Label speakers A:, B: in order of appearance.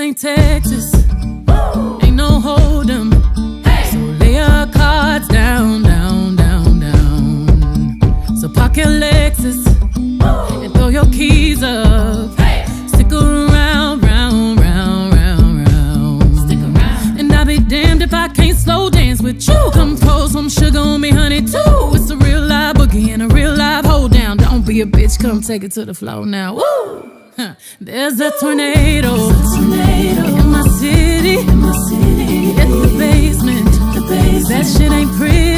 A: ain't Texas, ain't no hold 'em. So lay your cards down, down, down, down. So park your Lexus and throw your keys up. Stick around, round, round, round, round. Stick around. And I'll be damned if I can't slow dance with you. Come pour some sugar on me, honey, too. It's a real live boogie and a real live hold down. Don't be a bitch, come take it to the floor now. Woo! There's a tornado in my city, in the basement. That shit ain't pretty.